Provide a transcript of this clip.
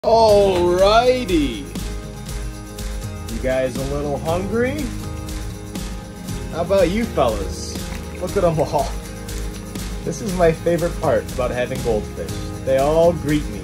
Alrighty. You guys a little hungry? How about you fellas? Look at them all. This is my favorite part about having goldfish. They all greet me.